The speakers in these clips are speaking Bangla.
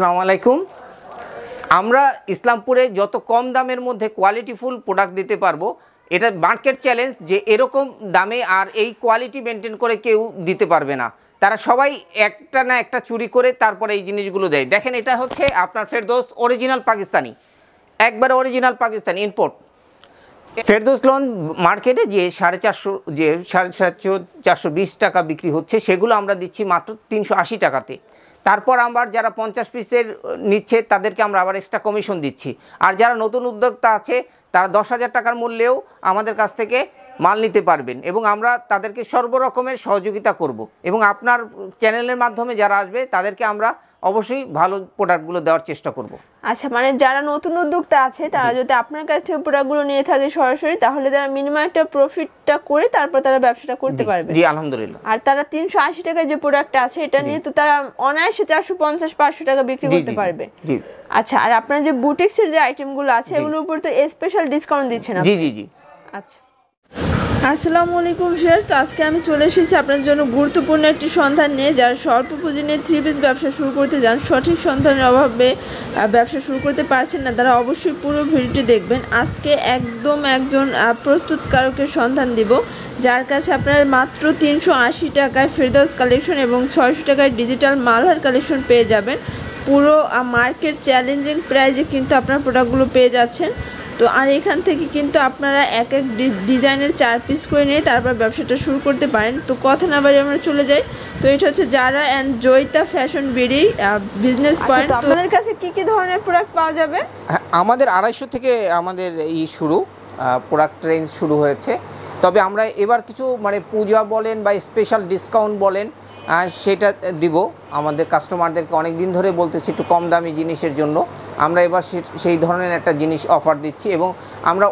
আসসালামু আলাইকুম। আমরা ইসলামপুরে যত কম দামের মধ্যে কোয়ালিটিফুল প্রোডাক্ট দিতে পারবো, এটা মার্কেট চ্যালেঞ্জ যে এরকম দামে আর এই কোয়ালিটি মেনটেন করে কেউ দিতে পারবে না। তারা সবাই একটা না একটা চুরি করে তারপরে এই জিনিসগুলো দেয়। দেখেন, এটা হচ্ছে আপনার ফেরদৌস অরিজিনাল পাকিস্তানি, একবারে original Pakistani import Ferdous lawn. মার্কেটে যে 450 যে 450 টাকা বিক্রি হচ্ছে, সেগুলো আমরা দিচ্ছি মাত্র 380 টাকাতে। তারপর আবার যারা 50 পিসের নিচ্ছে তাদেরকে আমরা আবার এক্সট্রা কমিশন দিচ্ছি। আর যারা নতুন উদ্যোক্তা আছে তারা 10,000 টাকার মূল্যেও আমাদের কাছ থেকে মাল নিতে পারবেন এবং আমরা তাদেরকে সর্বরকমের সহযোগিতা করব। এবং আপনার চ্যানেলের মাধ্যমে যারা আসবে তাদেরকে আমরা অবশ্যই ভালো প্রোডাক্টগুলো দেওয়ার চেষ্টা করব। আচ্ছা, মানে যারা নতুন উদ্যোক্তা আছে তারা যদি আপনার কাছ থেকে প্রোডাক্টগুলো নিয়ে থাকে সরাসরি, তাহলে তারা মিনিমাম একটা প্রফিটটা করে তারপর তারা ব্যবসাটা করতে পারবে। জি, আলহামদুলিল্লাহ। আর তারা 380 টাকায় যে প্রোডাক্টটা আছে এটা নিয়ে তো তারা অনায়াসে 450-500 টাকা বিক্রি করতে পারবে। জি। আচ্ছা, আর আপনার যে বুটিক্সের যে আইটেমগুলো আছে এগুলোর উপর তো স্পেশাল ডিসকাউন্ট দিচ্ছেন আপনি? জি জি জি। আচ্ছা, আসসালামু আলাইকুম স্যার। তো আজকে আমি চলে এসেছি আপনার জন্য গুরুত্বপূর্ণ একটি সন্ধান নিয়ে। যারা স্বল্প পুঁজি নিয়ে 3 পিস ব্যবসা শুরু করতে যান, সঠিক সন্ধানের অভাবে ব্যবসা শুরু করতে পারছেন না, তারা অবশ্যই পুরো ভিডিওটি দেখবেন। আজকে একদম একজন প্রস্তুতকারকের সন্ধান দিব, যার কাছে আপনারা মাত্র 380 টাকায় ফেরদৌস কালেকশন এবং 600 টাকায় ডিজিটাল মালহার কালেকশন পেয়ে যাবেন। পুরো মার্কেট চ্যালেঞ্জিং প্রাইজে কিন্তু আপনার প্রোডাক্টগুলো পেয়ে যাচ্ছেন। তো আর এখান থেকে কিন্তু আপনারা এক এক ডিজাইনের 4 পিস করে নিয়ে তারপর ব্যবসাটা শুরু করতে পারেন। তো কথা না বাড়িয়ে আমরা চলে যাই। তো এটা হচ্ছে যারা and Joyita fashion BD business point. তো আপনাদের কাছে কি কি ধরনের প্রোডাক্ট পাওয়া যাবে? আমাদের 250 থেকে আমাদের শুরু প্রোডাক্ট রেঞ্জ শুরু হয়েছে। তবে আমরা এবার কিছু মানে পূজা বলেন বা স্পেশাল ডিসকাউন্ট বলেন সেটা দিব আমাদের কাস্টমারদেরকে। অনেক দিন ধরে বলতেছি একটু কম দামি জিনিসের জন্য আমরা এবার সেই ধরনের একটা জিনিস অফার দিচ্ছি এবং আমরা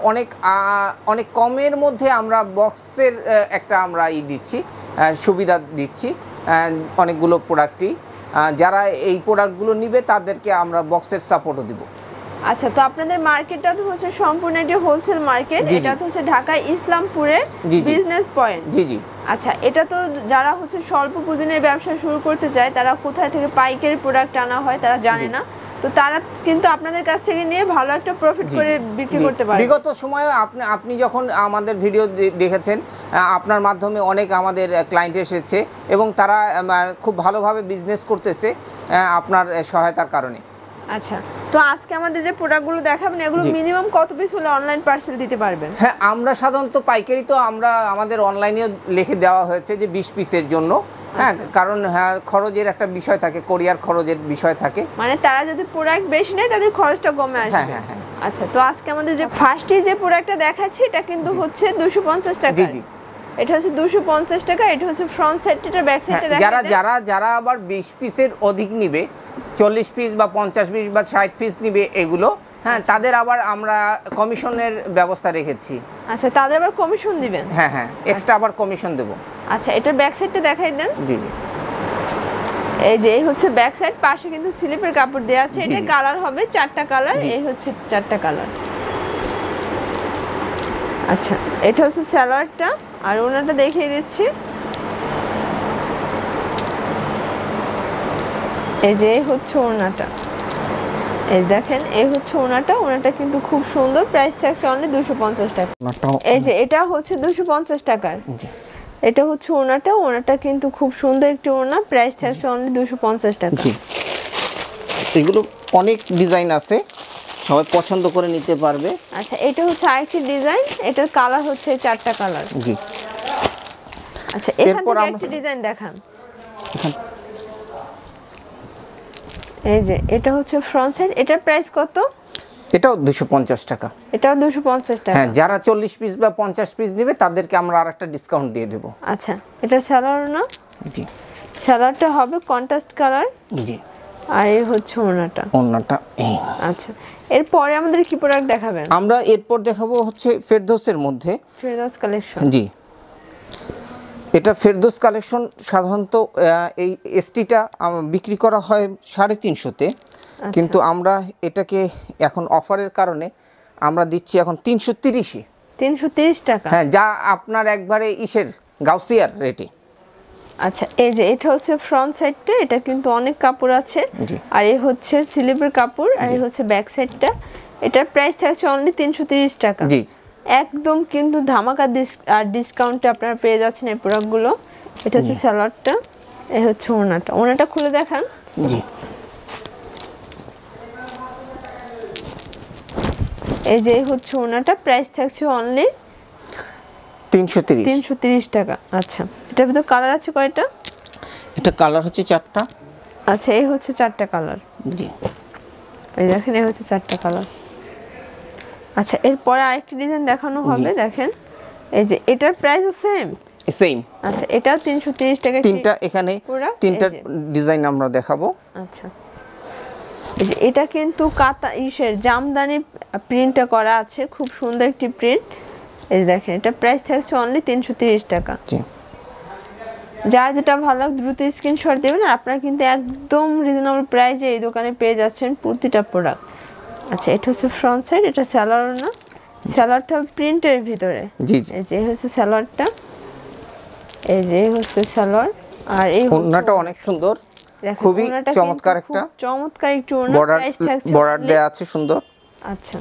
অনেক কমের মধ্যে আমরা বক্সের একটা আমরা দিচ্ছি, সুবিধা দিচ্ছি অনেকগুলো প্রোডাক্টই। যারা এই প্রোডাক্টগুলো নিবে তাদেরকে আমরা বক্সের সাপোর্টও দিব। আচ্ছা, তো আপনাদের মার্কেটটা তো হচ্ছে সম্পূর্ণ একটি হোলসেল মার্কেট। এটা তো হচ্ছে ঢাকা ইসলামপুরের বিজনেস পয়েন্ট। জি জি। আচ্ছা, এটা তো যারা হচ্ছে স্বল্প পুঁজি নিয়ে ব্যবসা শুরু করতে চায় তারা কোথায় থেকে পাইকারি প্রোডাক্ট আনা হয় তারা জানে না, তো তারা কিন্তু আপনাদের কাছ থেকে নিয়ে ভালো একটা প্রফিট করে বিক্রি করতে পারে। বিগত সময়ে আপনি যখন আমাদের ভিডিও দেখেছেন, আপনার মাধ্যমে অনেক আমাদের ক্লায়েন্ট এসেছে এবং তারা খুব ভালোভাবে বিজনেস করতেছে আপনার সহায়তার কারণে। আচ্ছা, তো আজকে আমাদের যে প্রোডাক্টগুলো দেখাবেন এগুলো মিনিমাম কত পিস হলে অনলাইন পার্সেল দিতে পারবেন? হ্যাঁ, আমরা সাধারণত পাইকারি তো আমরা আমাদের অনলাইনেও লিখে দেওয়া হয়েছে যে 20 পিসের জন্য। হ্যাঁ, কারণ খরচের একটা বিষয় থাকে, কোরিয়ার খরচের বিষয় থাকে, মানে তারা যদি প্রোডাক্ট বেশি নেয় তাদের খরচটা কমে আসবে। হ্যাঁ হ্যাঁ। আচ্ছা, তো আজকে আমাদের যে ফার্স্টে যে প্রোডাক্টটা দেখাচ্ছি এটা কিন্তু হচ্ছে 250 টাকা। জি জি, এটা হচ্ছে 250 টাকা। এটা হচ্ছে ফ্রন্ট সাইড, এটা ব্যাক সাইডটা দেখা। যারা আবার 20 পিসের অধিক নিবে, 40 পিস বা 50 পিস বা 60 পিস নিবে এগুলো, হ্যাঁ, তাদের আবার আমরা কমিশনের ব্যবস্থা রেখেছি। আচ্ছা, তাদের আবার কমিশন দিবেন? হ্যাঁ হ্যাঁ, এক্সট্রা আবার কমিশন দেব। আচ্ছা, এটার ব্যাক সাইডটা দেখাই দেন। জি জি। এই যে এই হচ্ছে ব্যাক সাইড, পাশে কিন্তু স্লিপের কাপড় দেওয়া আছে। এটা কালার হবে 4টা কালার। এই হচ্ছে 4টা কালার। আচ্ছা, এটা হচ্ছে সালোয়ারটা আর ওনাটা দেখিয়ে দিচ্ছি। এই যে এই হচ্ছে ওনাটা, এই দেখেন এই হচ্ছে ওনাটা কিন্তু খুব সুন্দর। প্রাইস থাকছে অনলি 250 টাকা। এই যে এটা হচ্ছে 250 টাকার। এটা হচ্ছে ওনাটা কিন্তু খুব সুন্দর একটি ওনা। প্রাইস থাকছে অনলি 250 টাকা। জি, এগুলো অনেক ডিজাইন আছে, সবাই পছন্দ করে নিতে পারবে। আচ্ছা, এটা হচ্ছে আরেকটি ডিজাইন। এটার কালার হচ্ছে 4টা কালার। জি। আচ্ছা, এরপর একটা ডিজাইন দেখান। এই যে এটা হচ্ছে ফ্রন্ট সাইড। এটার প্রাইস কত? এটাও 250 টাকা। এটাও 250 টাকা। হ্যাঁ, যারা 40 পিস বা 50 পিস নেবে তাদেরকে আমরা আরেকটা ডিসকাউন্ট দিয়ে দেব। আচ্ছা, এটা সালোয়ার না? জি, সালোয়ারটা হবে কন্ট্রাস্ট কালার। জি। আর এই হচ্ছে ওনাটা। আচ্ছা, এরপরে আমাদের কি প্রোডাক্ট দেখাবেন? আমরা এরপর দেখাবো হচ্ছে ফেরদৌসের মধ্যে ফেরদৌস কালেকশন। জি, এটা ফেরদৌস কালেকশন। সাধারণত এই এসটিটা বিক্রি করা হয় 350-তে, কিন্তু আমরা এটাকে এখন অফারের কারণে আমরা দিচ্ছি এখন 330 টাকা। হ্যাঁ, যা আপনার একবারে গাউসিয়ার রেটে। আচ্ছা এই যে এটা হচ্ছে ফ্রন্ট সাইডটা, এটা কিন্তু অনেক কাপড় আছে। জি। আর এই হচ্ছে স্লিভের কাপড়, আর এই হচ্ছে ব্যাক সাইডটা। এটার প্রাইস থাকছে অনলি 330 টাকা। জি। একদম কিন্তু ধামাকা ডিসকাউন্টে আপনারা পেয়ে যাচ্ছেন এই প্রোডাক্টগুলো। এটা হচ্ছে সালোয়ারটা, এই হচ্ছে ওড়নাটা। ওড়নাটা খুলে দেখান। জি। এই যে এই হচ্ছে ওড়নাটা, প্রাইস থাকছে অনলি 330 টাকা। আচ্ছা এটার ভিতর কালার আছে কয়টা? এটা কালার হচ্ছে 4টা। আচ্ছা এই হচ্ছে 4টা কালার। জি। এই দেখেন এই হচ্ছে 4টা কালার। আচ্ছা এরপরে আরেকটি ডিজাইন দেখানো হবে, দেখেন এই যে এটার প্রাইসও সেম। আচ্ছা এটাও 330 টাকা। তিনটা এখানে তিনটা ডিজাইন আমরা দেখাবো। আচ্ছা এই যে এটা কিন্তু কাতা জামদানি প্রিন্টটা করা আছে, খুব সুন্দর একটি প্রিন্ট। এই দেখেন এটা প্রাইস থাকছে অনলি 330 টাকা। যার যেটা ভালো লাগে দ্রুত স্ক্রিনশট দেবেন। আর আপনারা কিন্তু একদম রিজনেবল প্রাইসে এই দোকানে পেয়ে যাচ্ছেন প্রতিটা প্রোডাক্ট। আচ্ছা এটা হচ্ছে ফ্রন্ট সাইড, এটা সালোয়ার না, সালোয়ারটা প্রিন্টের ভিতরে। জি। এই যে হচ্ছে সালোয়ারটা, এই যে হচ্ছে সালোয়ার। আর এই ওড়নাটা অনেক সুন্দর, খুবই চমৎকার একটা ওড়না। প্রাইস থাকছে বর্ডার দেয়া আছে সুন্দর। আচ্ছা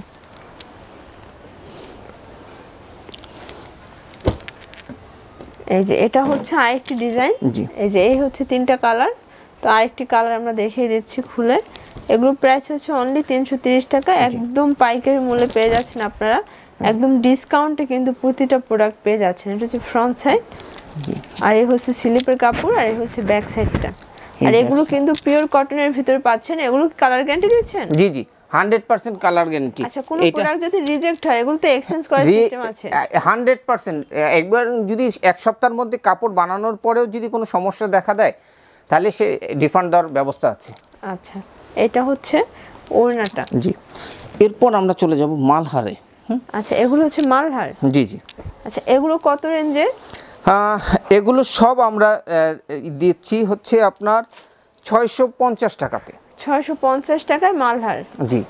এই যে এটা হচ্ছে আরেকটি ডিজাইন। এই যে এই হচ্ছে 3টা কালার। তো আরেকটি কালার আমরা দেখিয়ে দিচ্ছি খুলে। এগুলো প্রাইস হচ্ছে অনলি 330 টাকা। একদম পাইকারি মূল্যে পেয়ে যাচ্ছেন আপনারা, একদম ডিসকাউন্টে কিন্তু প্রতিটা প্রোডাক্ট পেয়ে যাচ্ছেন। এটা হচ্ছে ফ্রন্ট সাইড, আর এই হচ্ছে স্লিপের কাপড়, আর এই হচ্ছে ব্যাক সাইডটা। আর এগুলো কিন্তু পিওর কটনের ভিতরে পাচ্ছেন। এগুলো কালার গ্যারান্টি দিচ্ছেন? জি জি 100% কালার গ্যারান্টি। আচ্ছা কোনো প্রোডাক্ট যদি রিজেক্ট হয় এগুলো তো এক্সচেঞ্জ করার সিস্টেম আছে? 100%। একবার যদি এক সপ্তাহের মধ্যে কাপড় বানানোর পরেও যদি কোনো সমস্যা দেখা দেয় তাহলে সে রিফান্ড দেওয়ার ব্যবস্থা আছে। আচ্ছা এটা হচ্ছে ওড়নাটা। জি। এরপর আমরা চলে যাব মালহারে। আচ্ছা এগুলো হচ্ছে মালহার। জি জি। আচ্ছা এগুলো কত রেঞ্জে? এগুলো সব আমরা দিচ্ছি হচ্ছে আপনার 650 টাকাতে। 650 টাকায় মালহার। জি।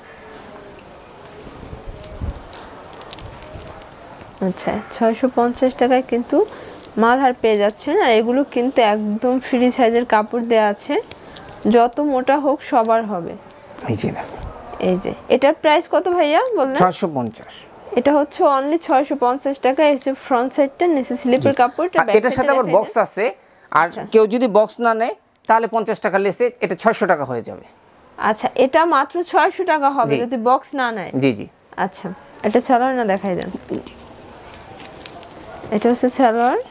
আচ্ছা 650 টাকায় কিন্তু মালহার পেয়ে যাচ্ছেন। আর এগুলো কিন্তু একদম ফ্রি সাইজের কাপড় দেওয়া আছে, যত মোটা হোক সবার হবে। এই যে দেখো, এই যে এটার প্রাইস কত ভাইয়া বললেন? 650। এটা হচ্ছে অনলি 650 টাকা। এই হচ্ছে ফ্রন্ট সাইডটা, নিচে স্লিপের কাপড়টা, ব্যাক এটার সাথে আবার বক্স আছে। আর কেউ যদি বক্স না নেয় তাহলে 50 টাকা লেসে এটা 600 টাকা হয়ে যাবে। আচ্ছা এটা মাত্র 600 টাকা হবে যদি বক্স না নেয়? জি জি। আচ্ছা এটা সালোয়ার না দেখাই দেন। এটা হচ্ছে সালোয়ার,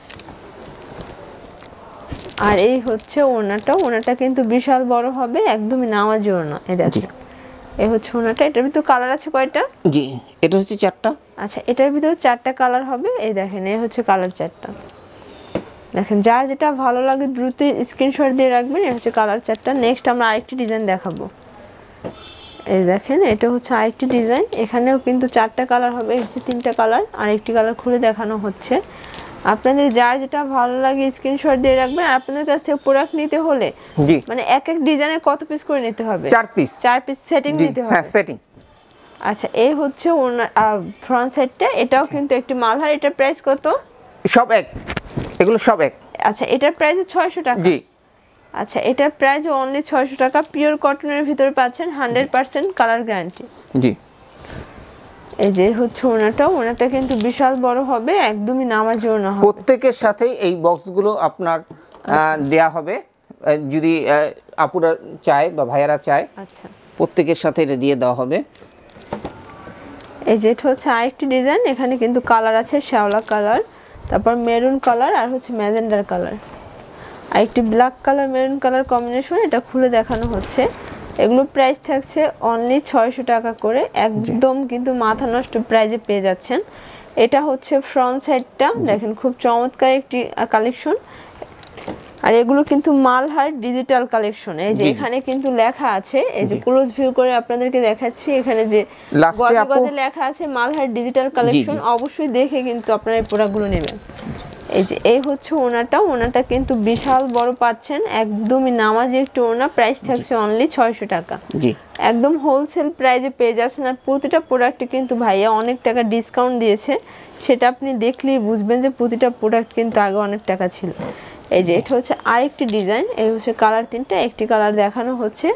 আর এই হচ্ছে ওড়নাটা। ওড়নাটা কিন্তু বিশাল বড় হবে, একদমই নামাজি ওড়না। এই দেখেন এই হচ্ছে ওড়নাটা। এটার ভিতর কালার আছে কয়টা? জি এটা হচ্ছে 4টা। আচ্ছা এটার ভিতরে 4টা কালার হবে। এই দেখেন এই হচ্ছে কালার 4টা। দেখেন যার যেটা ভালো লাগে দ্রুত স্ক্রিনশট দিয়ে রাখবেন। এই হচ্ছে কালার 4টা। নেক্সট আমরা আরেকটি ডিজাইন দেখাবো। এই দেখেন এটা হচ্ছে আরেকটি ডিজাইন। এখানেও কিন্তু 4টা কালার হবে, এই হচ্ছে 3টা কালার। আরেকটি কালার খুলে দেখানো হচ্ছে। আপনাদের যার যেটা ভালো লাগে স্ক্রিনশট দিয়ে রাখবেন। আর আপনাদের কাছ থেকে প্রোডাক্ট নিতে হলে মানে এক এক ডিজাইনের কত পিস করে নিতে হবে? 4 পিস। 4 পিস সেটিং নিতে হবে। হ্যাঁ সেটিং। আচ্ছা এই হচ্ছে ফ্রন্ট সাইডটা। এটাও কিন্তু একটি মালহার। এটার প্রাইস কত? সব এক, এগুলো সব এক। আচ্ছা এটার প্রাইস 600 টাকা। জি। আচ্ছা এটার প্রাইস অনলি 600 টাকা। পিওর কটনের ভিতরে পাচ্ছেন, 100% কালার গ্যারান্টি। জি। এই যে হচ্ছে ওড়নাটা কিন্তু বিশাল বড় হবে, একদমই নামাজি ওড়না হবে। প্রত্যেকের সাথে এই বক্সগুলো আপনার দেয়া হবে যদি আপুরা চায় বা ভাইয়ারা চায়। আচ্ছা প্রত্যেকের সাথে এটা দিয়ে দেওয়া হবে। এই যে এটা হচ্ছে আরেকটি ডিজাইন। এখানে কিন্তু কালার আছে শ্যাওলা কালার, তারপর মেরুন কালার, আর হচ্ছে ম্যাজেন্ডার কালার, আর একটি black colour maroon colour combination. এটা খুলে দেখানো হচ্ছে। এগুলো প্রাইস থাকছে অনলি 600 টাকা করে। একদম কিন্তু মাথা নষ্ট প্রাইজে পেয়ে যাচ্ছেন। এটা হচ্ছে ফ্রন্ট সাইডটা, দেখেন খুব চমৎকার একটি কালেকশন। আর এগুলো কিন্তু মালহার ডিজিটাল কালেকশন। এই যে এখানে কিন্তু লেখা আছে, এই যে ক্লোজ ভিউ করে আপনাদেরকে দেখাচ্ছি। এখানে যে গজে গজে লেখা আছে মালহার ডিজিটাল কালেকশন, অবশ্যই দেখে কিন্তু আপনারা এই প্রোডাক্টগুলো নেবেন। এই যে এই হচ্ছে ওড়নাটা কিন্তু বিশাল বড় পাচ্ছেন, একদমই নামাজি একটু ওড়না। প্রাইস থাকছে অনলি 600 টাকা। জি। একদম হোলসেল প্রাইজে পেয়ে যাচ্ছেন। আর প্রতিটা প্রোডাক্টে কিন্তু ভাইয়া অনেক টাকা ডিসকাউন্ট দিয়েছে, সেটা আপনি দেখলেই বুঝবেন যে প্রতিটা প্রোডাক্ট কিন্তু আগে অনেক টাকা ছিল। এই যে এটা হচ্ছে আরেকটি ডিজাইন, এই হচ্ছে কালার তিনটা, একটি কালার দেখানো হচ্ছে।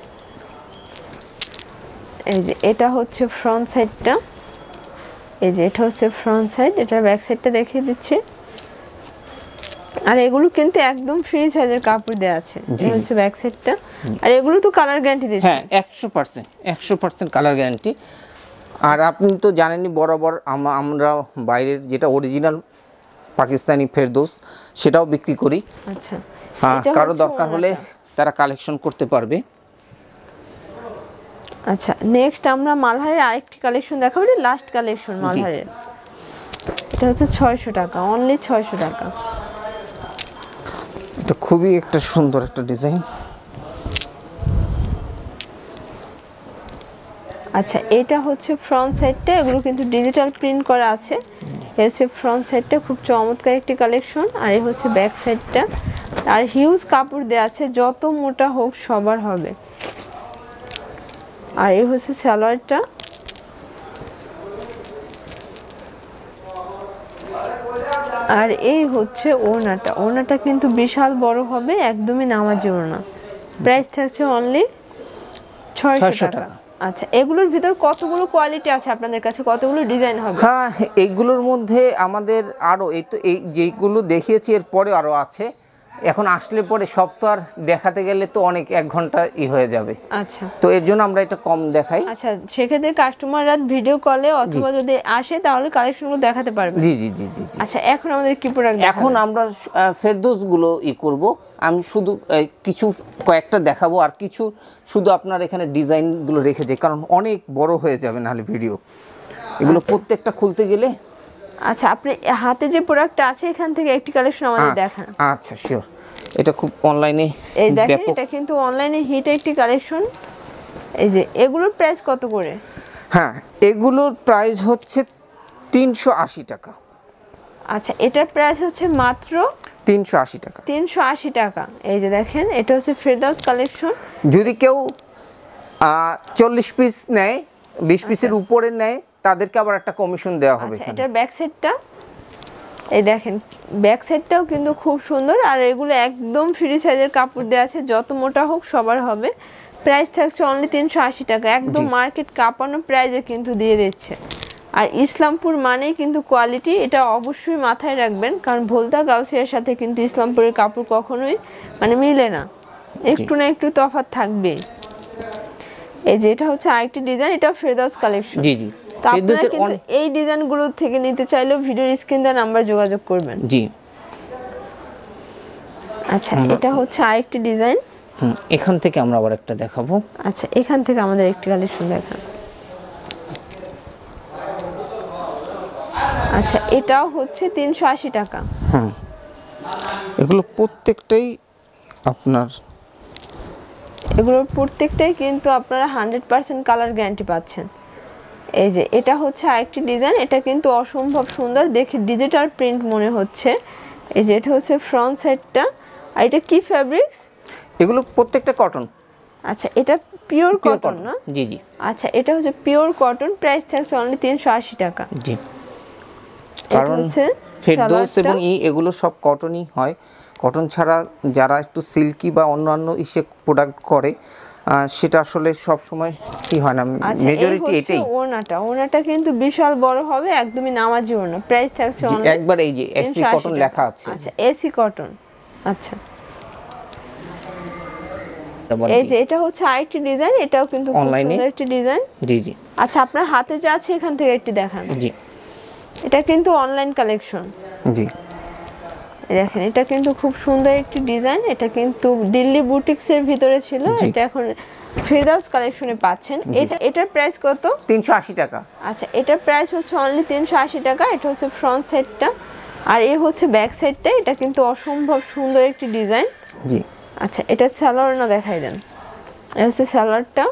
এই যে এটা হচ্ছে ফ্রন্ট সাইডটা, এই যে এটা হচ্ছে ফ্রন্ট সাইড, এটা ব্যাক সাইডটা দেখিয়ে দিচ্ছি। আর এগুলো কিন্তু একদম ফ্রি সাইজের কাপড় দেওয়া আছে, এই হচ্ছে ব্যাক সাইডটা। আর এগুলো তো কালার গ্যারান্টি দিচ্ছে। হ্যাঁ 100% কালার গ্যারান্টি। আর আপনি তো জানেনই বরাবর আমরা বাইরের যেটা অরিজিনাল পাকিস্তানি ফেরদৌস সেটাও বিক্রি করি। আচ্ছা, কারো দরকার হলে তারা কালেকশন করতে পারবে। আচ্ছা, নেক্সট আমরা মালহারের আরেকটি কালেকশন দেখাবো, লাস্ট কালেকশন মালহারের। এটা হচ্ছে 600 টাকা, অনলি 600 টাকা। এটা খুবই একটা সুন্দর একটা ডিজাইন। আচ্ছা, এটা হচ্ছে ফ্রন্ট সাইডটা, এগুলো কিন্তু ডিজিটাল প্রিন্ট করা আছে। এই হচ্ছে ফ্রন্ট সাইডটা, খুব চমৎকার একটি কালেকশন। আর এই হচ্ছে ব্যাক সাইডটা, আর হিউজ কাপড় দেওয়া আছে, যত মোটা হোক সবার হবে। আর এই হচ্ছে সালোয়ারটা। আর এই হচ্ছে ওড়নাটা, ওড়নাটা কিন্তু বিশাল বড় হবে, একদমই নামাজি ওড়না। প্রাইস থাকছে অনলি 600 টাকা। আচ্ছা, এগুলোর ভিতর কতগুলো কোয়ালিটি আছে আপনাদের কাছে, কতগুলো ডিজাইন হবে? হ্যাঁ, এইগুলোর মধ্যে আমাদের আরও এই যেগুলো দেখিয়েছি এরপরে আরও আছে। এখন আসলে পরে সব তো আর দেখাতে গেলে তো অনেক 1 ঘন্টা হয়ে যাবে। আচ্ছা, তো এর জন্য আমরা এটা কম দেখাই। আচ্ছা, সেক্ষেত্রে কাস্টমাররা ভিডিও কলে অথবা যদি আসে তাহলে কালেকশনগুলো দেখাতে পারবে। জি জি জি জি। আচ্ছা, এখন আমাদের কি প্রোডাক্ট? এখন আমরা ফেরদৌসগুলো করব। আমি শুধু কয়েকটা দেখাবো, আর কিছু শুধু আপনার এখানে ডিজাইনগুলো রেখেছি, কারণ অনেক বড় হয়ে যাবে নাহলে ভিডিও। এগুলো প্রত্যেকটা খুলতে গেলে। আচ্ছা, আপনি হাতে যে প্রোডাক্টটা আছে এখান থেকে একটি কালেকশন আমাদের দেখান। আচ্ছা, শিওর। এটা খুব অনলাইনে, এই দেখেন, এটা কিন্তু অনলাইনে হিট একটি কালেকশন। এই যে এগুলোর প্রাইস কত করে? হ্যাঁ, এগুলোর প্রাইস হচ্ছে 380 টাকা। আচ্ছা, এটার প্রাইস হচ্ছে মাত্র 380 টাকা। 380 টাকা। এই যে দেখেন, এটা হচ্ছে ফেরদৌস কালেকশন। যদি কেউ 40 পিস নেয়, 20 পিসের উপরে নেয়, তাদেরকে আবার একটা কমিশন দেওয়া হবে। আচ্ছা, এটার ব্যাক সাইডটা, এই দেখেন ব্যাক সাইডটাও কিন্তু খুব সুন্দর। আর এগুলো একদম ফ্রি সাইজের কাপড় দেওয়া আছে, যত মোটা হোক সবার হবে। প্রাইস থাকছে অনলি 380 টাকা, একদম মার্কেট কাঁপানো প্রাইসে কিন্তু দিয়ে দিচ্ছে। আর ইসলামপুর মানেই কিন্তু কোয়ালিটি, এটা অবশ্যই মাথায় রাখবেন, কারণ ভোলতা গাউসিয়ার সাথে কিন্তু ইসলামপুরের কাপড় কখনোই মিলে না, একটু না একটু তফাৎ থাকবে। এই যে এটা হচ্ছে আরেকটি ডিজাইন, এটা ফেরদৌস কালেকশন। জি জি। তো আপনারা কিন্তু এই ডিজাইনগুলো থেকে নিতে চাইলেও ভিডিওর স্ক্রিন দেওয়া নাম্বার যোগাযোগ করবেন। জি। আচ্ছা, এটা হচ্ছে আরেকটি ডিজাইন। এখান থেকে আমরা আবার একটা দেখাবো। আচ্ছা, এখান থেকে আমাদের একটি কালেকশন দেখান। আচ্ছা, এটাও হচ্ছে 380 টাকা। এগুলো প্রত্যেকটাই কিন্তু আপনারা 100% কালার গ্যারান্টি পাচ্ছেন। এই যে এটা হচ্ছে আরেকটি ডিজাইন, এটা কিন্তু অসম্ভব সুন্দর, দেখে ডিজিটাল প্রিন্ট মনে হচ্ছে। এই যে এটা হচ্ছে ফ্রন্ট সাইডটা। আর এটা কি ফ্যাব্রিক্স? এগুলো প্রত্যেকটা কটন। আচ্ছা, এটা পিওর কটন না? জি জি। আচ্ছা, এটা হচ্ছে পিওর কটন, প্রাইস থাকছে অনলি 380 টাকা। জি। কারণ ফেরদৌস এবং এগুলো সব কটনই হয়। কটন ছাড়া যারা একটু সিল্কি বা অন্যান্য প্রোডাক্ট করে, সেটা আসলে সব সময় কি হয় না, মেজরিটি এটাই। ওড়নাটা কিন্তু বিশাল বড় হবে, একদমই নামাজি ওড়না। প্রাইস থাকছে অনলি একবার এই যে এসি কটন লেখা আছে। আচ্ছা, এসি কটন। আচ্ছা, এই যে এটা হচ্ছে আরেকটি ডিজাইন, এটাও কিন্তু খুব সুন্দর একটি ডিজাইন। জি জি। আচ্ছা, আপনার হাতে যা আছে এখান থেকে একটি দেখান। জি। এটা কিন্তু অনলাইন কালেকশন। জি। দেখেন, এটা কিন্তু খুব সুন্দর একটি ডিজাইন, এটা কিন্তু দিল্লি বুটিক্সের ভিতরে ছিল, এটা এখন ফেরদৌস কালেকশনে পাচ্ছেন। এটার প্রাইস কত? 380 টাকা। আচ্ছা, এটার প্রাইস হচ্ছে অনলি 380 টাকা। এটা হচ্ছে ফ্রন্ট সাইডটা, আর এই হচ্ছে ব্যাক সাইডটা। এটা কিন্তু অসম্ভব সুন্দর একটি ডিজাইন। জি। আচ্ছা, এটা সালোয়ার না দেখাই দেন। এই হচ্ছে সালোয়ারটা,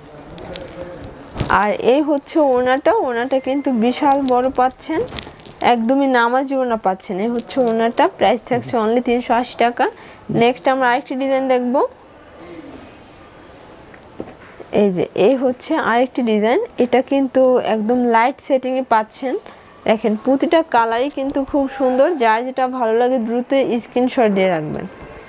আর এই হচ্ছে ওড়নাটা কিন্তু বিশাল বড় পাচ্ছেন, একদমই নামাজি ওড়না পাচ্ছেন। এই হচ্ছে ওড়নাটা, প্রাইস থাকছে অনলি 380 টাকা। নেক্সট আমরা আরেকটি ডিজাইন দেখব। এই যে এই হচ্ছে আরেকটি ডিজাইন, এটা কিন্তু একদম লাইট সেটিংয়ে পাচ্ছেন। দেখেন প্রতিটা কালারই কিন্তু খুব সুন্দর, যার যেটা ভালো লাগে দ্রুত স্ক্রিনশট দিয়ে রাখবেন।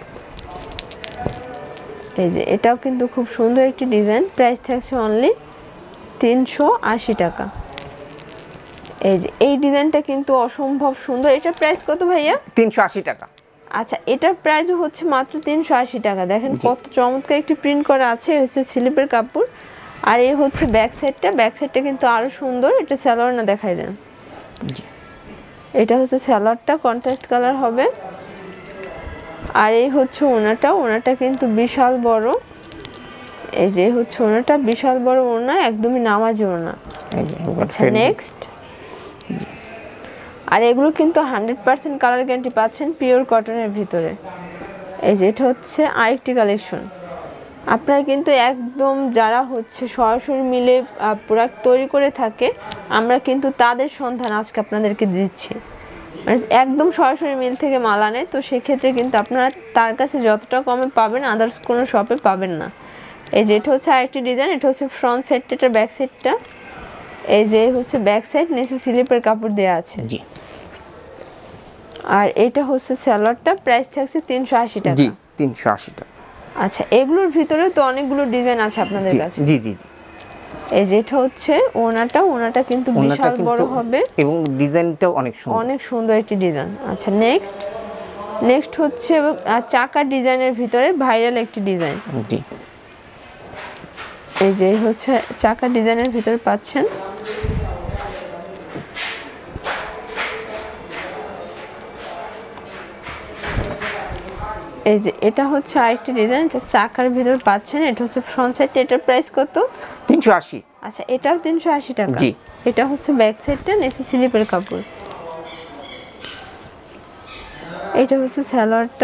এই যে এটাও কিন্তু খুব সুন্দর একটি ডিজাইন, প্রাইস থাকছে অনলি 380 টাকা। এই যে এই ডিজাইনটা কিন্তু অসম্ভব সুন্দর, এটা প্রাইস কত ভাইয়া? 380 টাকা। আচ্ছা, এটার প্রাইসও হচ্ছে মাত্র 380 টাকা। দেখেন কত চমৎকার একটি প্রিন্ট করা আছে, হচ্ছে স্লিপের কাপড়। আর এই হচ্ছে ব্যাক সাইডটা কিন্তু আরো সুন্দর। এটা সালোয়ার না দেখাই দেন। এটা হচ্ছে সালোয়ারটা, কন্ট্রাস্ট কালার হবে। আর এই হচ্ছে ওনাটা কিন্তু বিশাল বড়। এই যে হচ্ছে ওনাটা বিশাল বড় ওনা, একদমই নামাজি ওনা। আচ্ছা নেক্সট, আর এগুলো কিন্তু 100% কালার গ্যারান্টি পাচ্ছেন পিওর কটনের ভিতরে। এই যে এটা হচ্ছে আরেকটি কালেকশন। আপনারা কিন্তু একদম যারা হচ্ছে সরাসরি মিলে প্রোডাক্ট তৈরি করে থাকে, আমরা কিন্তু তাদের সন্ধান আজকে আপনাদেরকে দিচ্ছি। মানে একদম সরাসরি মিল থেকে মাল আনে, তো সেক্ষেত্রে কিন্তু আপনারা তার কাছে যতটা কমে পাবেন আদার্স কোনো শপে পাবেন না। এই যে এটা হচ্ছে আরেকটি ডিজাইন, এটা হচ্ছে ফ্রন্ট সাইডটা, এটা ব্যাক সাইডটা। এই যে হচ্ছে ব্যাক সাইড, নিচে স্লিপের কাপড় দেওয়া আছে। জি। আর এটা হচ্ছে সালোয়ারটা, প্রাইস থাকছে 380 টাকা। জি 380 টাকা। আচ্ছা, এগুলোর ভিতরে তো অনেকগুলো ডিজাইন আছে আপনাদের কাছে। জি জি জি। এই যে এটা হচ্ছে ওনাটা কিন্তু বিশাল বড় হবে এবং ডিজাইনটাও অনেক সুন্দর, অনেক সুন্দর একটি ডিজাইন। আচ্ছা নেক্সট হচ্ছে চাকার ডিজাইনের ভিতরে ভাইরাল একটি ডিজাইন। জি। এই যে হচ্ছে চাকার ডিজাইনের ভিতরে পাচ্ছেন। এই যে এটা হচ্ছে আরেকটি ডিজাইন, এটা চাকার ভিতর পাচ্ছেন। এটা হচ্ছে ফ্রন্ট সাইডটা, এটার প্রাইস কত? 380। আচ্ছা, এটাও 380 টাকা। জি। এটা হচ্ছে ব্যাক সাইডটা, নিচে স্লিপের কাপড়। এটা হচ্ছে সালোয়ারটা।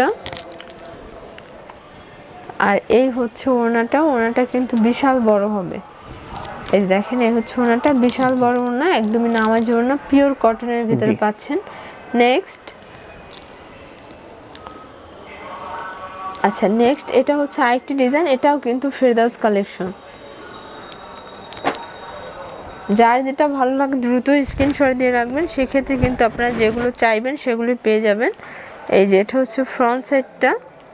আর এই হচ্ছে ওনাটা কিন্তু বিশাল বড় হবে। এই দেখেন, এই হচ্ছে ওনাটা বিশাল বড় ওনা, একদমই নামাজি ওনা, পিওর কটনের ভিতরে পাচ্ছেন। নেক্সট, আচ্ছা নেক্সট এটা হচ্ছে আরেকটি ডিজাইন, এটাও কিন্তু ফেরদাউস কালেকশন। যার যেটা ভালো লাগে দ্রুত স্ক্রিনশট দিয়ে রাখবেন, সেক্ষেত্রে কিন্তু আপনারা যেগুলো চাইবেন সেগুলো পেয়ে যাবেন। এই যে এটা হচ্ছে ফ্রন্ট সাইডটা,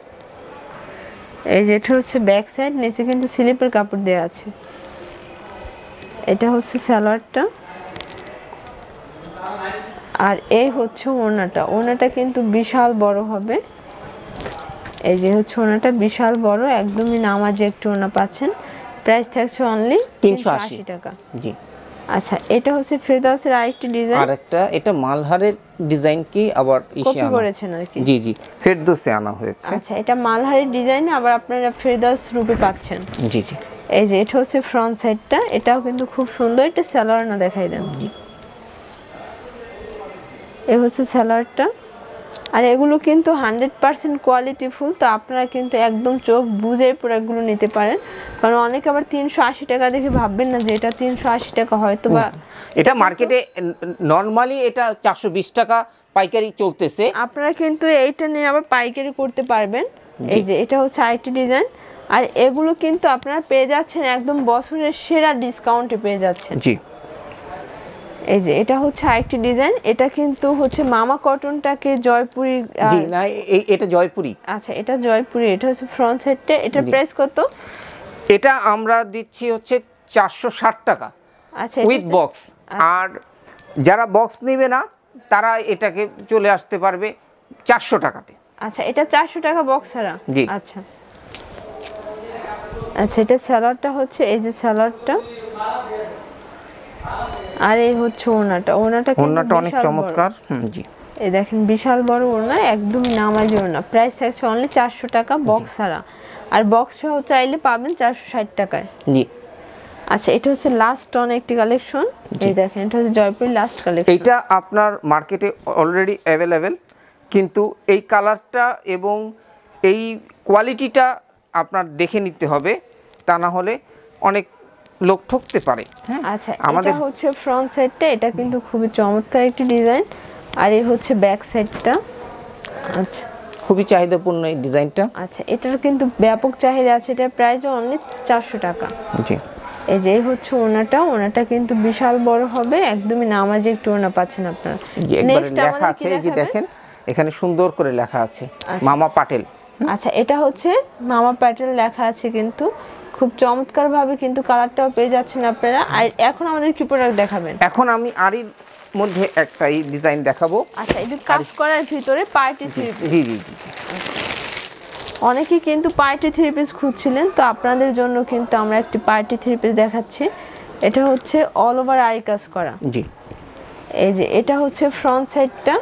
এই যে এটা হচ্ছে ব্যাক সাইড, নিচে কিন্তু স্লিপের কাপড় দেওয়া আছে। এটা হচ্ছে সালোয়ারটা। আর এই হচ্ছে ওনাটা কিন্তু বিশাল বড় হবে। এই যে হচ্ছে ওনাটা বিশাল বড়, একদমই নামাজি একটু ওনা পাচ্ছেন। প্রাইস থাকছে অনলি 380 টাকা। জি। আচ্ছা, এটা হচ্ছে ফেরদাউসের আরেকটি ডিজাইন। আরেকটা, এটা মালহারের ডিজাইন কি আবার কপি করেছেন আর কি? জি জি, ফেরদৌসে আনা হয়েছে। আচ্ছা, এটা মালহারের ডিজাইন, আবার আপনারা ফেরদাউস রূপে পাচ্ছেন। জি জি। এই যে এটা হচ্ছে ফ্রন্ট সাইডটা, এটাও কিন্তু খুব সুন্দর। এটা সালোয়ার না দেখাই দেন। এই হচ্ছে সালোয়ারটা। আর এগুলো কিন্তু 100% কোয়ালিটি ফুল, তো আপনারা কিন্তু একদম চোখ বুঝে প্রোডাক্টগুলো নিতে পারেন। কারণ অনেকে আবার 380 টাকা দেখে ভাববেন না যে এটা 380 টাকা, হয়তো বা এটা মার্কেটে নরমালি এটা 420 টাকা পাইকারি চলতেছে। আপনারা কিন্তু এইটা নিয়ে আবার পাইকারি করতে পারবেন। এই যে এটা হচ্ছে আরেকটি ডিজাইন। আর এগুলো কিন্তু আপনারা পেয়ে যাচ্ছেন একদম বছরের সেরা ডিসকাউন্টে পেয়ে যাচ্ছেন। জি। এই যে এটা হচ্ছে আরেকটি ডিজাইন, এটা কিন্তু হচ্ছে মামা কটনটাকে জয়পুরি। জি না, এটা জয়পুরি। আচ্ছা, এটা জয়পুরি। এটা হচ্ছে ফ্রন্ট সাইডটা, এটার প্রাইস কত? এটা আমরা দিচ্ছি হচ্ছে 460 টাকা। আচ্ছা, উইথ বক্স। আর যারা বক্স নেবে না তারা এটাকে চলে আসতে পারবে 400 টাকাতে। আচ্ছা, এটা 400 টাকা বক্স ছাড়া। জি। আচ্ছা আচ্ছা, এটা সালোয়ারটা হচ্ছে, এই যে সালোয়ারটা। আর এই হচ্ছে ওনাটা অনেক চমৎকার। জি। এই দেখেন বিশাল বড় ওনা, একদম নামাজি ওনা। প্রাইস থাকছে অনলি 400 টাকা বক্স ছাড়া। আর বক্স সহ চাইলে পাবেন 460 টাকায়। জি। আচ্ছা, এটা হচ্ছে লাস্ট অন একটি কালেকশন। এই দেখেন, এটা হচ্ছে জয়পুরি লাস্ট কালেকশন। এটা আপনার মার্কেটে অলরেডি অ্যাভেলেবেল, কিন্তু এই কালারটা এবং এই কোয়ালিটিটা আপনার দেখে নিতে হবে, তা না হলে অনেক লোক ঠকতে পারে। আচ্ছা, এটা হচ্ছে ফ্রন্ট সাইডটা, এটা কিন্তু খুবই চমৎকার একটি ডিজাইন। আর এই হচ্ছে ব্যাক সাইডটা। আচ্ছা, খুবই চাহিদাপূর্ণ এই ডিজাইনটা। আচ্ছা, এটার কিন্তু ব্যাপক চাহিদা আছে। এটার প্রাইসও অনলি 400 টাকা। জি। এই যে হচ্ছে ওনাটা কিন্তু বিশাল বড় হবে, একদমই নামাজি একটু ওনা পাচ্ছেন আপনারা। নেক্সট লেখা আছে, এই যে দেখেন এখানে সুন্দর করে লেখা আছে মামা পাটেল। আচ্ছা, এটা হচ্ছে মামা পাটেল লেখা আছে, কিন্তু খুব চমৎকার ভাবে কিন্তু কালারটাও পেয়ে যাচ্ছেন আপনারা। আর এখন আমাদের কি প্রোডাক্ট দেখাবেন? এখন আমি আরির মধ্যে একটা এই ডিজাইন দেখাবো। আচ্ছা, এটা কাজ করার ভিতরে পার্টি থ্রি পিস। জি জি জি। অনেকেই কিন্তু পার্টি থ্রি পিস খুঁজছিলেন, তো আপনাদের জন্য কিন্তু আমরা একটি পার্টি থ্রি পিস দেখাচ্ছি। এটা হচ্ছে অল ওভার আরি কাজ করা। জি। এই যে এটা হচ্ছে ফ্রন্ট সাইডটা,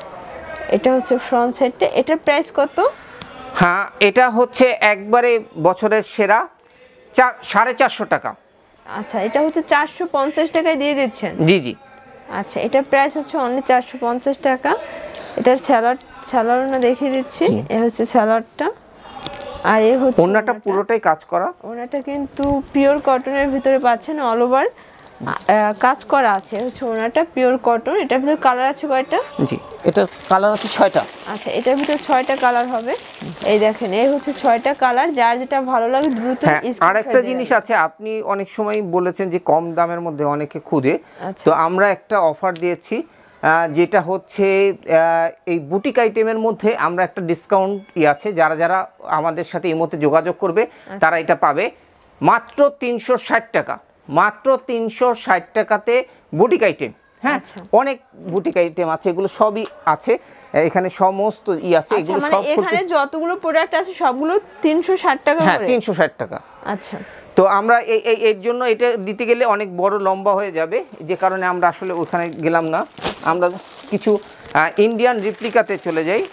এটার প্রাইস কত? হ্যাঁ, এটা হচ্ছে একবারে বছরের সেরা 450 টাকা। আচ্ছা, এটা হচ্ছে 450 টাকায় দিয়ে দিচ্ছেন? জি জি। আচ্ছা, এটার প্রাইস হচ্ছে অনলি 450 টাকা। এটার স্যালাড না দেখিয়ে দিচ্ছি, এ হচ্ছে স্যালাডটা। আর এই হচ্ছে ওড়নাটা পুরোটাই কাজ করা। ওড়নাটা কিন্তু পিওর কটনের ভিতরে পাচ্ছেন, অল ওভার কাজ করা আছে। হচ্ছে ওড়নাটা পিওর কটন। এটার ভিতরে কালার আছে কয়টা? জি, এটার কালার আছে 6টা। আচ্ছা, এটার ভিতরে 6টা কালার হবে। এই দেখেন, এই হচ্ছে 6টা কালার, যার যেটা ভালো লাগে দ্রুত। আর একটা জিনিস আছে, আপনি অনেক সময় বলেছেন যে কম দামের মধ্যে অনেকে খুঁজে, তো আমরা একটা অফার দিয়েছি, যেটা হচ্ছে এই বুটিক আইটেমের মধ্যে আমরা একটা ডিসকাউন্ট আছে, যারা যারা আমাদের সাথে ইমোতে যোগাযোগ করবে তারা এটা পাবে মাত্র 360 টাকা। মাত্র 360 টাকাতে বুটিক আইটেম। হ্যাঁ, অনেক বুটিক আইটেম আছে, এগুলো সবই আছে এখানে, সমস্ত আছে, এগুলো সব এখানে যতগুলো প্রোডাক্ট আছে সবগুলো 360 টাকা করে। হ্যাঁ, 360 টাকা। আচ্ছা, তো আমরা এর জন্য এটা দিতে গেলে অনেক বড় লম্বা হয়ে যাবে, যে কারণে আমরা আসলে ওখানে গেলাম না। আমরা কিছু ইন্ডিয়ান রিপ্লিকাতে চলে যাই।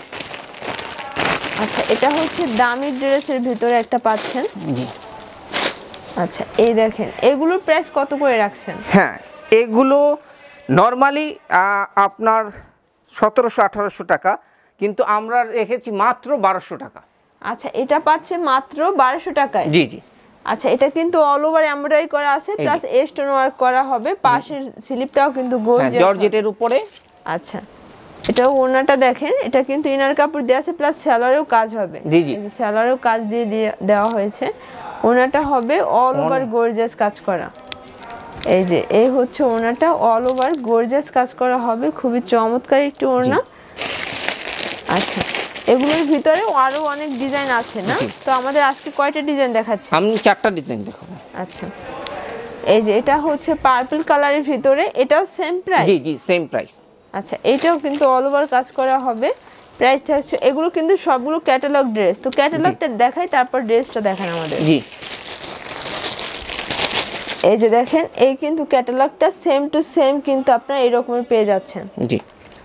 আচ্ছা, এটা হচ্ছে দামি ড্রেসের ভিতরে একটা পাচ্ছেন। জি। আচ্ছা, এই দেখেন, এগুলোর প্রাইস কত করে রাখছেন? হ্যাঁ, এগুলো নরমালি আপনার 1700-1800 টাকা, কিন্তু আমরা রেখেছি মাত্র 1200 টাকা। আচ্ছা, এটা পাচ্ছে মাত্র 1200 টাকায়? জি জি। আচ্ছা, এটা কিন্তু অল ওভার এমব্রয়ডারি করা আছে, প্লাস স্টোন ওয়ার্ক করা হবে, পাশের স্লিপটাও কিন্তু গর্জিয়াস জর্জেটের উপরে। আচ্ছা, এটাও ওড়নাটা দেখেন, এটা কিন্তু ইনার কাপড় দেওয়া আছে, প্লাস স্যালারেও কাজ হবে। জি জি, স্যালারেও কাজ দিয়ে দেওয়া হয়েছে। ওড়নাটা হবে অল ওভার গর্জিয়াস কাজ করা। এই যে এই হচ্ছে ওড়নাটা, অল ওভার গর্জিয়াস কাজ করা হবে, খুবই চমৎকার একটি ওড়না। আচ্ছা, এগুলোর ভিতরে আরো অনেক ডিজাইন আছে না? তো আমাদের আজকে কয়টা ডিজাইন দেখাচ্ছি? আমি 4টা ডিজাইন দেখাবো। আচ্ছা, এই যে এটা হচ্ছে পার্পল কালারের ভিতরে, এটাও সেম প্রাইস? জি জি, সেম প্রাইস। আচ্ছা, এটাও কিন্তু অল ওভার কাজ করা হবে, প্রাইস থাকছে। এগুলো কিন্তু সবগুলো ক্যাটালগ ড্রেস, তো ক্যাটালগটা দেখাই, তারপর ড্রেসটা দেখান আমাদের। জি। এই যে দেখেন, এই কিন্তু ক্যাটালগটা সেম টু সেম কিন্তু আপনারা এরকমই পেয়ে যাচ্ছেন। জি।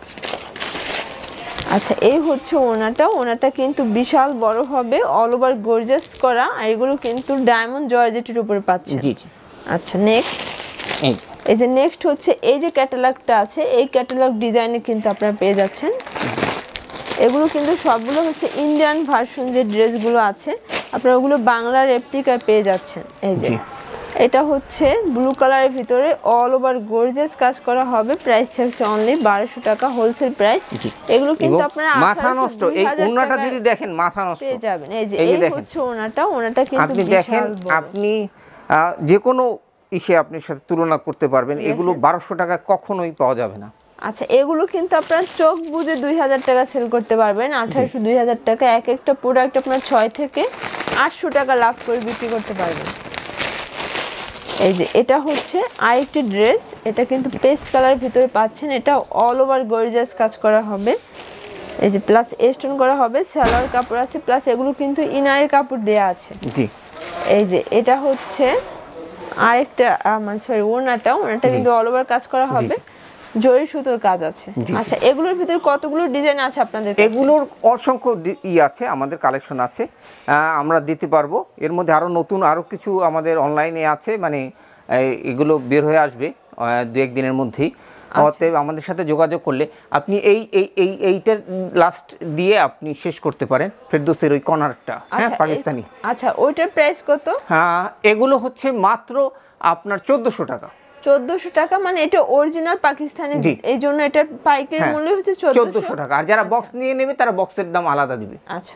আচ্ছা, এই হচ্ছে ওনাটা কিন্তু বিশাল বড় হবে, অল ওভার গর্জিয়াস করা, আর এগুলো কিন্তু ডায়মন্ড জর্জেটের উপরে পাচ্ছেন। জি জি। আচ্ছা, নেক্সট এই যে নেক্সট হচ্ছে এই যে ক্যাটালগটা আছে, এই ক্যাটালগ ডিজাইনে কিন্তু আপনারা পেয়ে যাচ্ছেন। এগুলো কিন্তু সবগুলো হচ্ছে ইন্ডিয়ান ভার্সন যে ড্রেসগুলো আছে, আপনারা ওগুলো বাংলা রেপ্লিকা পেয়ে যাচ্ছেন। এই যে এটা হচ্ছে ব্লু কালারের ভিতরে অল ওভার গর্জিয়াস কাজ করা হবে, প্রাইস থাকছে অনলি 1200 টাকা হোলসেল প্রাইস। এগুলো কিন্তু আপনারা মাথা নষ্ট, এই ওড়নাটা যদি দেখেন মাথা নষ্ট পেয়ে যাবেন। এই যে এই হচ্ছে ওড়নাটা কিন্তু আপনি দেখেন, আপনি যে কোনো ইসে আপনার সাথে তুলনা করতে পারবেন, এগুলো 1200 টাকা কখনোই পাওয়া যাবে না। আচ্ছা, এগুলো কিন্তু আপনারা চোখ বুজে 2000 টাকা সেল করতে পারবেন, 1800-2000 টাকা। এক একটা প্রোডাক্ট আপনার 6 থেকে 800 টাকা লাভ করে বিক্রি করতে পারবেন। এই যে এটা হচ্ছে আরেকটি ড্রেস, এটা কিন্তু পেস্ট কালারের ভিতরে পাচ্ছেন, এটা অল ওভার গর্জিয়াস কাজ করা হবে। এই যে প্লাস স্টোন করা হবে, সালোয়ার কাপড় আছে, প্লাস এগুলো কিন্তু ইনারের কাপড় দেয়া আছে। জি। এই যে এটা হচ্ছে আরেকটা ওড়নাটা কিন্তু অল ওভার কাজ করা হবে, জরি সুতোর কাজ আছে। আচ্ছা, এগুলোর ভিতর কতগুলো ডিজাইন আছে আপনাদের কাছে? এগুলোর অসংখ্য আছে, আমাদের কালেকশন আছে, আমরা দিতে পারবো। এর মধ্যে আরো নতুন আরো কিছু আমাদের অনলাইনে আছে, মানে এগুলো বের হয়ে আসবে 2-1 দিনের মধ্যেই। অতএব আমাদের সাথে যোগাযোগ করলে আপনি এইটার লাস্ট দিয়ে আপনি শেষ করতে পারেন, ফেরদৌসের ওই কর্নারটা, হ্যাঁ, পাকিস্তানি। আচ্ছা, ওইটার প্রাইস কত? হ্যাঁ, এগুলো হচ্ছে মাত্র আপনার 1400 টাকা। 1400 টাকা, মানে এটা অরিজিনাল পাকিস্তানি, এই জন্য এটার পাইকারি মূল্য হচ্ছে 1400 টাকা। আর যারা বক্স নিয়ে নেবে তারা বক্সের দাম আলাদা দিবে। আচ্ছা,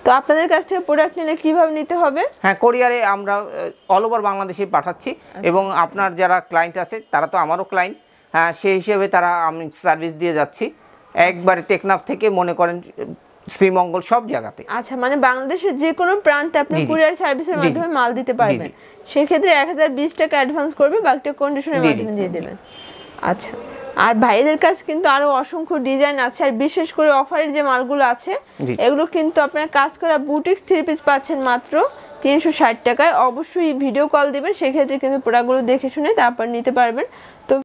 তো আপনাদের কাছ থেকে প্রোডাক্ট নিলে কিভাবে নিতে হবে? হ্যাঁ, কোরিয়ারে আমরা অল ওভার বাংলাদেশে পাঠাচ্ছি এবং আপনার যারা ক্লায়েন্ট আছে তারা তো আমারও ক্লায়েন্ট, হ্যাঁ সেই হিসেবে তারা আমি সার্ভিস দিয়ে যাচ্ছি একবারে টেকনাফ থেকে মনে করেন শ্রীমঙ্গল সব জায়গাতে। আচ্ছা, মানে বাংলাদেশের যে কোনো প্রান্তে আপনি কুরিয়ার সার্ভিসের মাধ্যমে মাল দিতে পারবেন। সেক্ষেত্রে 1020 টাকা অ্যাডভান্স করবে, বাকিটা কন্ডিশনের মাধ্যমে দিয়ে দেবেন। আচ্ছা, আর ভাইদের কাছে কিন্তু আরো অসংখ্য ডিজাইন আছে, আর বিশেষ করে অফারের যে মালগুলো আছে এগুলো কিন্তু আপনারা কাজ করা বুটিক্স 3 পিস পাচ্ছেন মাত্র 360 টাকায়। অবশ্যই ভিডিও কল দিবেন, সেক্ষেত্রে কিন্তু প্রোডাক্টগুলো দেখে শুনে তারপর নিতে পারবেন। তো